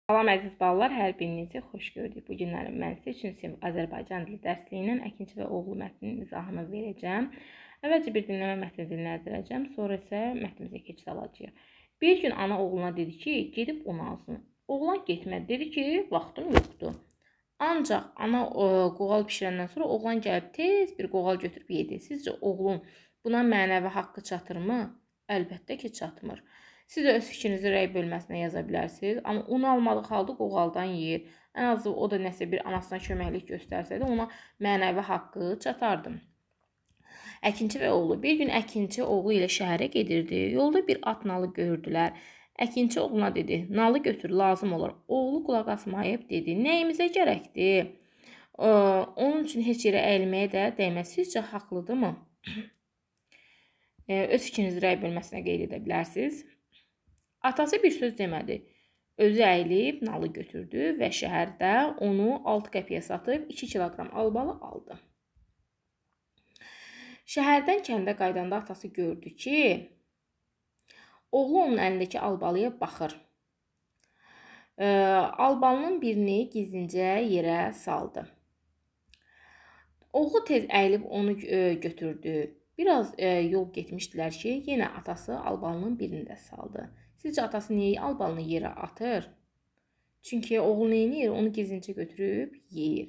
Salam əziz balalar, hər birinizi xoş gördük. Bu günlərim mən sizə üçün sinif Azərbaycan dili dərsliyinin əkinçi və oğlu mətninin izahını verəcəm. Əvvəlcə bir dinləmə mətni dinləndirəcəm, sonra isə mətnimizə keçid alacağıq. Bir gün ana oğluna dedi ki, gedib un alsın. Oğlan getmədi, dedi ki, vaxtım yoxdur. Ancaq ana qoğal bişirəndən sonra oğlan gəlib tez bir qoğal götürüb yedi. Sizcə oğlun buna mənəvi haqqı çatırmı? Əlbəttə ki, çatmır. Siz də öz fikrinizi rəy bölməsinə yaza bilərsiniz. Amma un almadığı halda qoğaldan yeyir. Ən azı o da nəsə bir anasına köməklik göstərsəydi, ona mənəvi haqqı çatardı. Əkinçi və oğlu. Bir gün əkinçi oğlu ilə şəhərə gedirdi. Yolda bir at nalı gördülər. Əkinçi oğluna dedi, nalı götür, lazım olur. Oğlu qulaq asmayıb dedi, nəyimizə gərəkdir? Onun üçün heç yerə əyilməyə də dəyməz. Sizcə haqlıdırmı? Öz fikrinizi rəy bölməsinə qeyd edə bilərsiniz. Atası bir söz demədi. Özü əyilib nalı götürdü və şəhərdə onu 6 qəpiyə satıb 2 kiloqram albalı aldı. Şəhərdən kəndə qaydanda atası gördü ki, oğlu onun əlindəki albalıya baxır. Albalının birini gizlincə yerə saldı. Oğlu tez əyilib onu götürdü. Biraz yol getmişdilər ki, yenə atası albalının birini də saldı. Sizcə atası niyə albalını yerə atır? Çünki oğlu neyir? Onu gizlincə götürüb yeyir.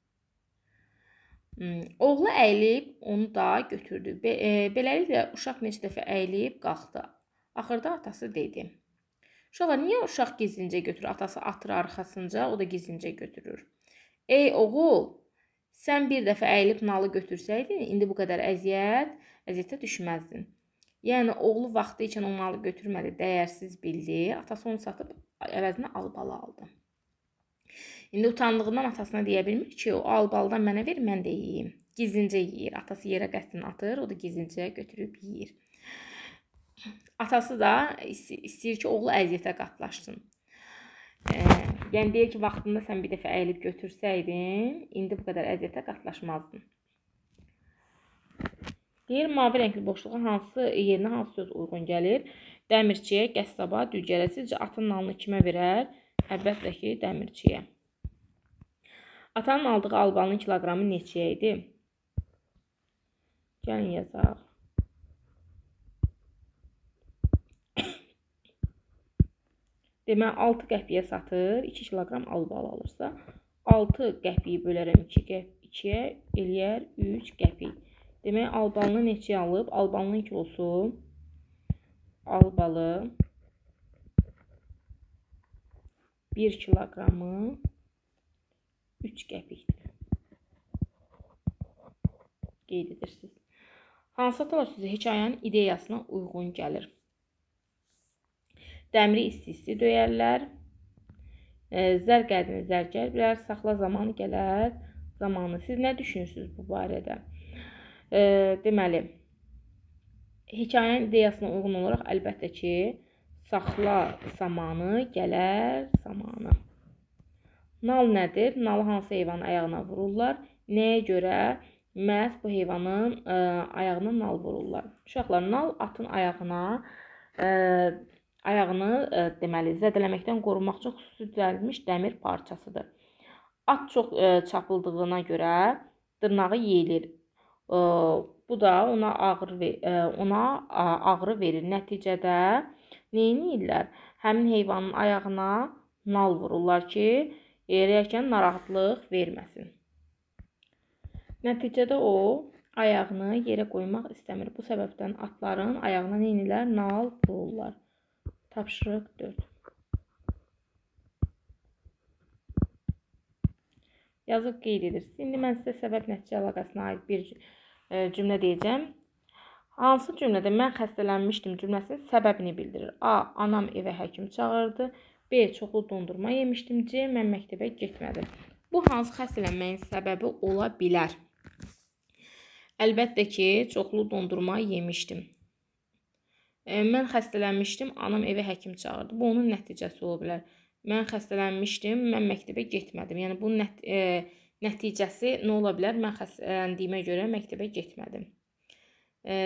Oğlu əyilib onu da götürdü. Beləliklə uşaq neçə dəfə əyilib qalxdı. Axırda atası dedi. Uşaqlar, niyə uşaq gizlincə götürür? Atası atır arxasınca, o da gizlincə götürür. Ey oğul, sən bir dəfə əyilib nalı götürsəydin, indi bu qədər əziyyətə düşməzdin. Yəni, oğlu vaxtı ikən o nalı götürmədi, dəyərsiz bildi. Atası onu satıb əvəzinə albalı aldı. İndi utandığından atasına deyə bilmir ki, o albalıdan mənə ver, mən də yiyeyim. Gizlincə yiyir. Atası yerə qəsdini atır, o da gizlincə götürüb yiyir. Atası da istəyir ki, oğlu əziyyətə qatlaşsın. Yəni, deyir ki, vaxtında sən bir dəfə əyilib götürsəydin, indi bu qədər əziyyətə qatlaşmazdın. Deyir, mavi rəngli boşluğa yerinə hansı söz uyğun gəlir? Dəmirçiyə, qəssaba, düzgərə. Sizcə atın nalını kimə verər? Əlbəttə ki, dəmirçiyə. Atanın aldığı albalının kiloqramı neçəyə idi? Gəlin yazaq. Demək, 6 qəpiyə satır, 2 kiloqram albalı alırsa, 6 qəpiyi bölərəm 2-yə, eləyər 3 qəpik. Demək, albalını neçəyə alıb? Albalının kilosu, albalı 1 kiloqramı 3 qəpikdir. Qeyd edirsiniz. Hansı atalar sözü hekayənin ideyasına uyğun gəlir? Dəmiri isti-isti döyərlər, zər qədini zərgər bilər, saxla zamanı gələr zamanı. Siz nə düşünürsünüz bu barədə? Deməli, hekayənin ideyasına uyğun olaraq əlbəttə ki, saxla zamanı gələr zamanı. Nal nədir? Nalı hansı heyvanın ayağına vururlar? Nəyə görə? Məhz bu heyvanın ayağına nal vururlar. Uşaqlar, nal atın ayağını deməli, zədələməkdən qorumaq üçün xüsusi düzəldilmiş dəmir parçasıdır. At çox çapıldığına görə dırnağı yeyilir. Bu da ona ağrı verir. Nəticədə neyniyirlər? Həmin heyvanın ayağına nal vururlar ki, yerəkən narahatlıq verməsin. Nəticədə o, ayağını yerə qoymaq istəmir. Bu səbəbdən atların ayağına neynirlər? Nal vururlar. Tapşırıq 4. Yazıb qeyd edirsiniz. İndi mən sizə səbəb-nəticə əlaqəsinə aid bir cümlə deyəcəm. Hansı cümlədə mən xəstələnmişdim cümləsinin səbəbini bildirir? A. Anam evə həkim çağırdı. B. Çoxlu dondurma yemişdim. C. Mən məktəbə getmədim. Bu hansı xəstələnməyin səbəbi ola bilər? Əlbəttə ki, çoxlu dondurma yemişdim. Mən xəstələnmişdim, anam evə həkim çağırdı. Bu onun nəticəsi ola bilər. Mən xəstələnmişdim, mən məktəbə getmədim. Yəni, bunun nəticəsi nə ola bilər? Mən xəstələndiyimə görə məktəbə getmədim.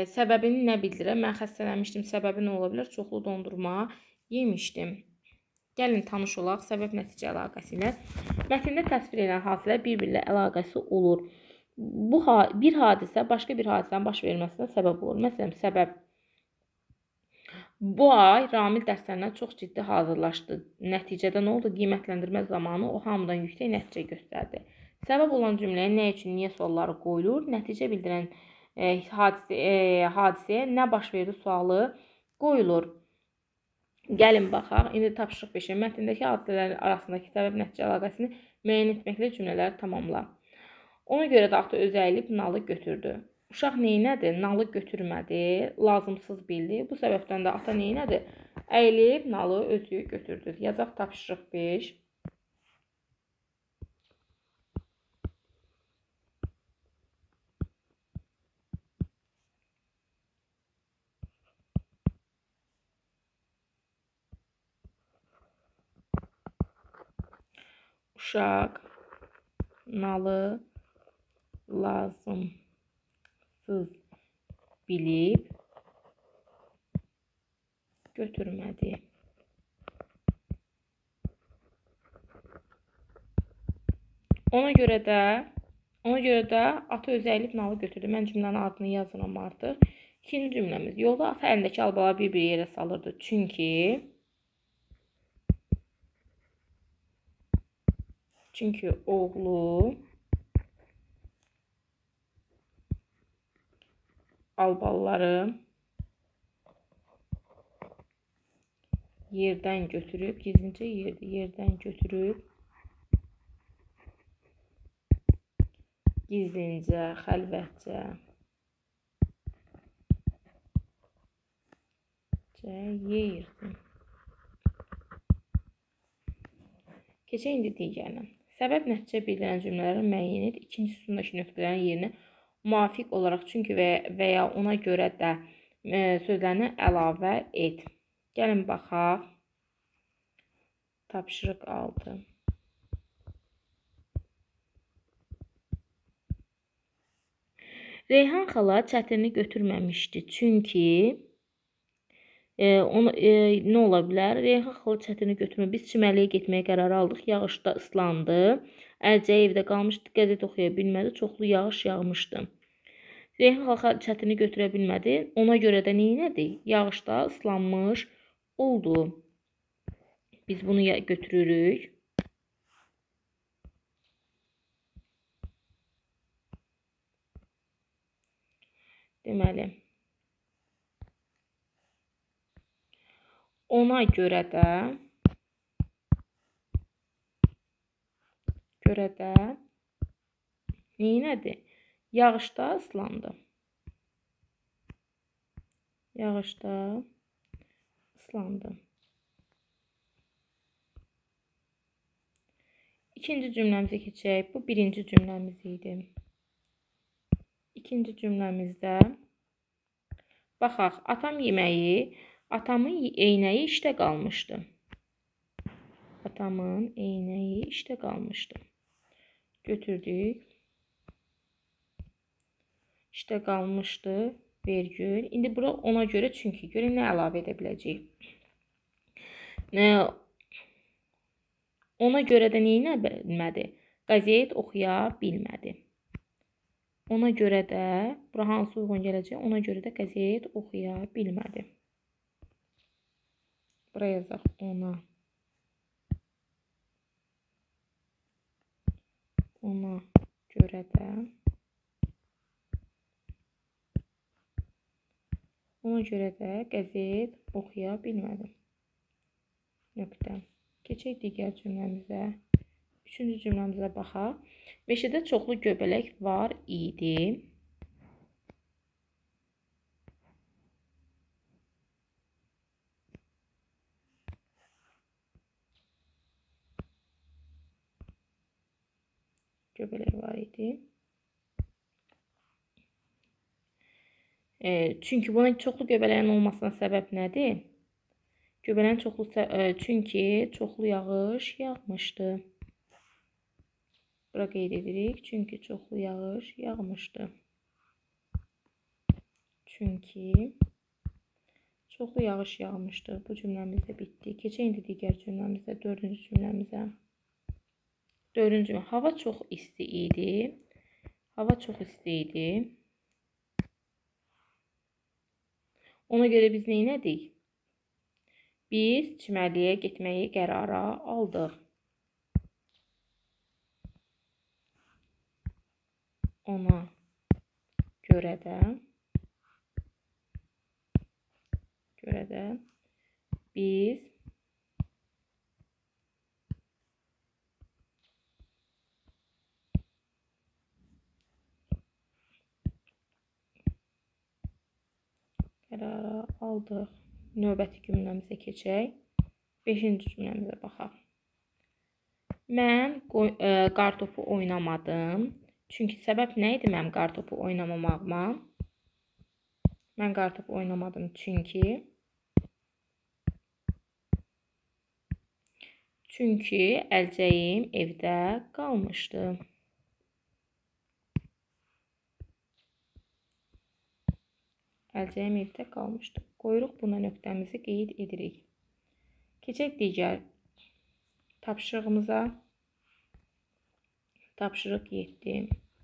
Səbəbini nə bildirir? Mən xəstələnmişdim, səbəbi nə ola bilər? Çoxlu dondurma yemişdim. Gəlin tanış olaq səbəb-nəticə əlaqəsi ilə. Mətndə təsvir edilən hadisələr bir-biri ilə əlaqəsi olur. Bir hadisə başqa bir hadisənin baş verməsinə səbəb olur. Məsələn, səbəb: bu ay Ramil dərslərinə çox ciddi hazırlaşdı. Nəticədə nə oldu? Qiymətləndirmə zamanı o hamıdan yüksək nəticə göstərdi. Səbəb olan cümləyə nə üçün, niyə sualları qoyulur. Nəticə bildirən hadisəyə nə baş verdi sualı qoyulur. Gəlin baxaq. İndi tapşırıq 5-ə mətndəki hadisələrin arasındakı səbəb-nəticə əlaqəsini müəyyən etməklə cümlələri tamamla. Ona görə də ata özü əyilib nalı götürdü. Uşaq neynədi? Nalı götürmədi, lazımsız bildi. Bu səbəbdən də ata neynədi? Əyilib nalı özü götürdü. Yazaq tapşırıq 5. Uşaq nalı lazımsız bilib götürmədi. Ona görə də ata özü əyilib nalı götürdü. Mən cümlənin adını yazıram artıq. İkinci cümləmiz. Yolda ata əlindəki albaları bir-bir yerə salırdı. Çünki oğlu albaları yerdən götürüb, gizlincə yerdən götürüb, gizlincə, xəlvətcə yeyirdi. Keçək indi digərinə. Səbəb nəticə bildirən cümlələrin müəyyən et. İkinci sütundakı nöqtələrin yerinə müvafiq olaraq çünki və ya ona görə də sözlərini əlavə et. Gəlin baxaq. Tapşırıq 6. Reyhan xala çətirini götürməmişdi. Çünki nə ola bilər? Reyhan xala çətirini götürmə. Biz çimərliyə getməyə qərar aldıq. Yağışda ıslandı. Əlcəyi evdə qalmışdı. Qəzet oxuya bilmədi. Çoxlu yağış yağmışdı. Reyhan xala çətini götürə bilmədi. Ona görə də neynədi? Yağışda ıslanmış oldu. Biz bunu götürürük. Deməli, ona görə də neynədi? Yağışda ıslandı. Yağışda ıslandı. İkinci cümləmizə keçək. Bu birinci cümləmiz idi. İkinci cümləmizdə baxaq. Atamın eynəyi işdə qalmışdı. Atamın eynəyi işdə qalmışdı. Götürdük. İşdə qalmışdı. Vergül. İndi bura ona görə çünki. Görün nə əlavə edə biləcəyik. Ona görə də neynə bilmədi? Qəzet oxuya bilmədi. Ona görə də, bura hansı uyğun gələcək? Ona görə də qəzet oxuya bilmədi. Bura yazaq ona. Ona görə də. Ona görə də qəzet oxuya bilmədi. Nöqtə. Keçək digər cümləmizə. Üçüncü cümləmizə baxaq. Meşədə çoxlu göbələk var idi. Göbələk var idi. Çünki buna çoxlu göbələyin olmasına səbəb nədir? Göbələyin çünki çoxlu yağış yağmışdı. Bura qeyd edirik. Çünki çoxlu yağış yağmışdı. Çünki Çoxlu yağış yağmışdı. Bu cümləmiz də bitdi. Keçək indi digər cümləmizdə, dördüncü cümləmizə. Dördüncü cümlə. Hava çox isti idi. Hava çox isti idi. Ona görə biz nə etdik? Biz çimərliyə getməyi qərara aldıq. Ona görə də biz qərara aldıq. Növbəti cümləmizə keçək. 5-ci cümləmizə baxaq. Mən qartopu oynamadım. Çünki səbəb nə idi mənim qartopu oynamamağıma? Mən qartopu oynamadım çünki əlcəyim evdə qalmışdı. Əlcəyim evdə qalmışdı. Qoyuruq buna nöqtəmizi qeyd edirik. Keçək digər tapşırığımıza. Tapşırıq 7.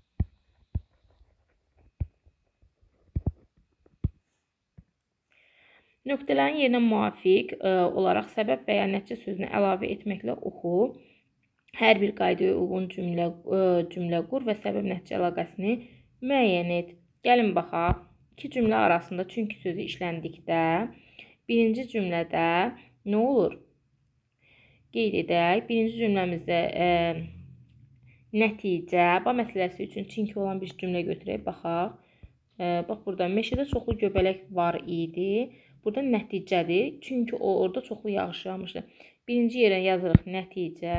Nöqtələrin yerinə müvafiq olaraq səbəb və ya nəticə sözünü əlavə etməklə oxu. Hər bir qaydaya uyğun cümlə qur və səbəb-nəticə əlaqəsini müəyyən et. Gəlin baxaq. İki cümlə arasında çünki sözü işləndikdə birinci cümlədə nə olur? Qeyd edək. Birinci cümləmizdə nəticə, məsələsi üçün çünki olan bir cümlə götürək, baxaq. Bax, burada meşədə çoxlu göbələk var idi. Burada nəticədir, çünki orada çoxlu yağış yağmışdı. Birinci yerə yazırıq nəticə,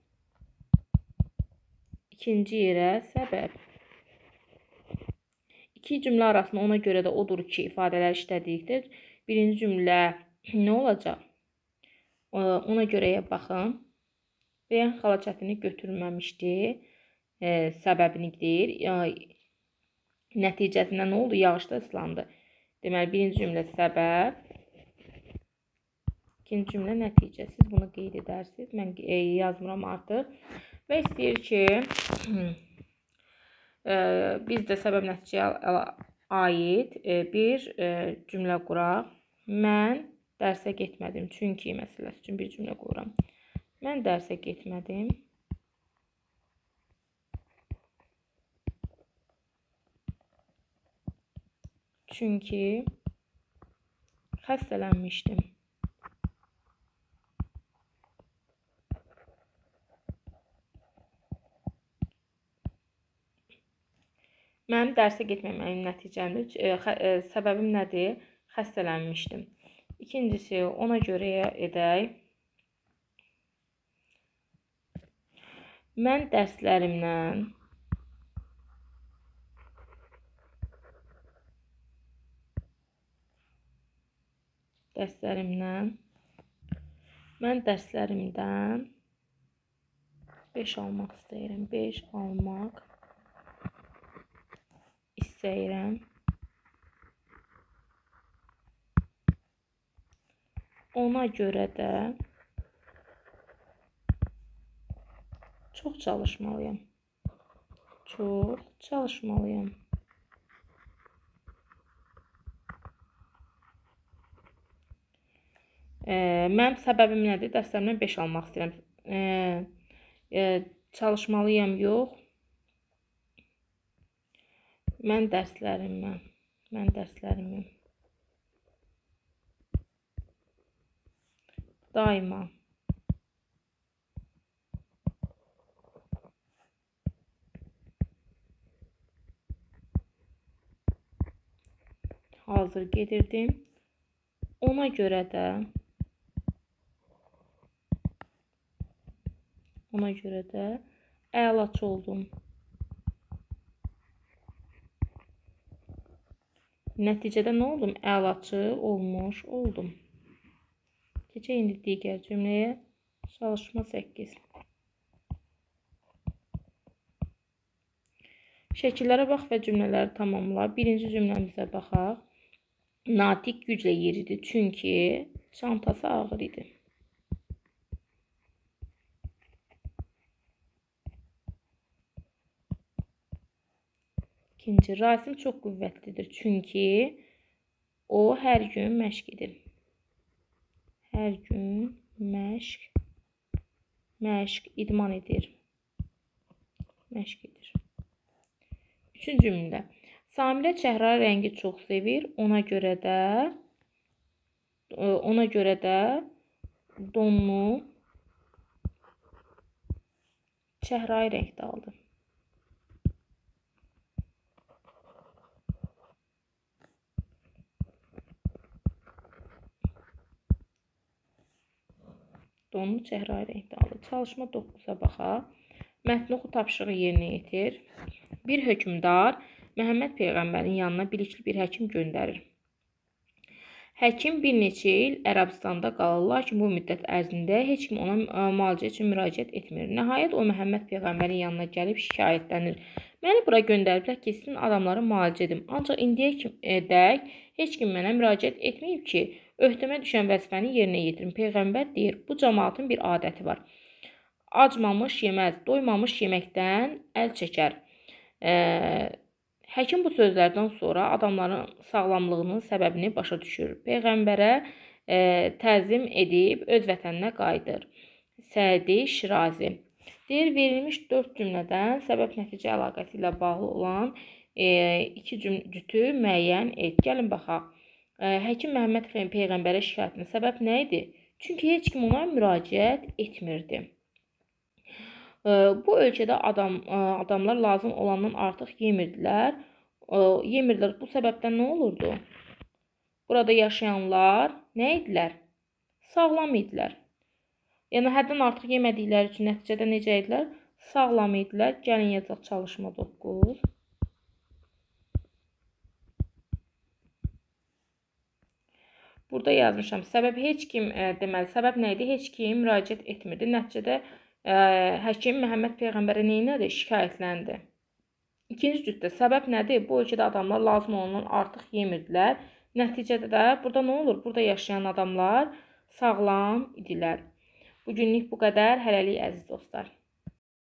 ikinci yerə səbəb. İki cümlə arasında ona görə də odur ki, ifadələr işlədikdə birinci cümlə nə olacaq? Ona görəyə baxın. Bəyən xala çətini götürməmişdi. Səbəbini deyir. Nəticəsində nə oldu? Yağışda ıslandı. Deməli, birinci cümlə səbəb, ikinci cümlə nəticə. Siz bunu qeyd edərsiniz. Mən yazmıram artıq. Və istəyir ki, biz də səbəb nəticəyə aid bir cümlə quraq. Mən dərsə getmədim. Çünki məsələsi üçün bir cümlə qururam. Mən dərsə getmədim. Çünki xəstələnmişdim. Mənim dərsə getməməyin nəticəmdir. Səbəbim nədir? Xəstələnmişdim. İkincisi, ona görə edək. Mən dərslərimdən mən dərslərimdən 5 almaq istəyirəm. 5 almaq istəyirəm. Ona görə də çox çalışmalıyam. Çox çalışmalıyam. Mənim səbəbim nədir? Dərslərimdən 5 almaq istəyirəm. Çalışmalıyam yox. Mən dərslərimi daima hazır gedirdim. Ona görə də əlaçı oldum. Nəticədə nə oldum? Əlaçı olmuş oldum. Keçək indi digər cümləyə. Çalışma 8. Şəkillərə bax və cümlələri tamamla. Birinci cümləmizə baxaq. Natiq güclə yeridi çünki çantası ağır idi. İkinci, Rasim çox qüvvətlidir çünki o hər gün məşq edir. Hər gün idman edir. Məşq edir. Üçüncü cümlə. Samirə çəhrayı rəngi çox sevir. Ona görə də donunu çəhrayı rəngdə aldı. Donunu çəhrayı rəngdə aldı. Çalışma 9-a baxaq. Mətni oxu, tapşırığı yerinə yetir. Bir hökmdar Məhəmməd Peyğəmbərin yanına bilikli bir həkim göndərir. Həkim bir neçə il Ərəbistanda qalır, lakin bu müddət ərzində heç kim ona müalicə üçün müraciət etmir. Nəhayət o Məhəmməd Peyğəmbərin yanına gəlib şikayətlənir. Məni bura göndəriblər ki, sizin adamları müalicə edim. Ancaq indiyədək heç kim mənə müraciət etməyib ki, öhdəmə düşən vəzifəni yerinə yetirim. Peyğəmbər deyir, bu cəmaatın bir adəti var. Acmamış yeməz, doymamış yeməkdən əl çəkər. Həkim bu sözlərdən sonra adamların sağlamlığının səbəbini başa düşür. Peyğəmbərə təzim edib öz vətəninə qayıdır. Sədi Şirazi deyir, verilmiş 4 cümlədən səbəb-nəticə əlaqəsi ilə bağlı olan 2 cütü müəyyən et. Gəlin baxaq. Həkim Məhəmməd Peyğəmbərə şikayətinin səbəb nə idi? Çünki heç kim ona müraciət etmirdi. Bu ölkədə adamlar lazım olandan artıq yemirdilər. Bu səbəbdən nə olurdu? Burada yaşayanlar nə idilər? Sağlam idilər. Yəni, həddən artıq yemədikləri üçün nəticədə necə idilər? Sağlam idilər. Gəlin yazaq çalışma 9. Burada yazmışam. Səbəb heç kim, deməli, səbəb nə idi? Heç kim müraciət etmirdi. Nəticədə həkim Məhəmməd Peyğəmbərə neynədi? Şikayətləndi. İkinci cütdə səbəb nədir? Bu ölkədə adamlar lazım olandan artıq yemirdilər. Nəticədə də burada nə olur? Burada yaşayan adamlar sağlam idilər. Bugünlük bu qədər. Hələlik əziz dostlar.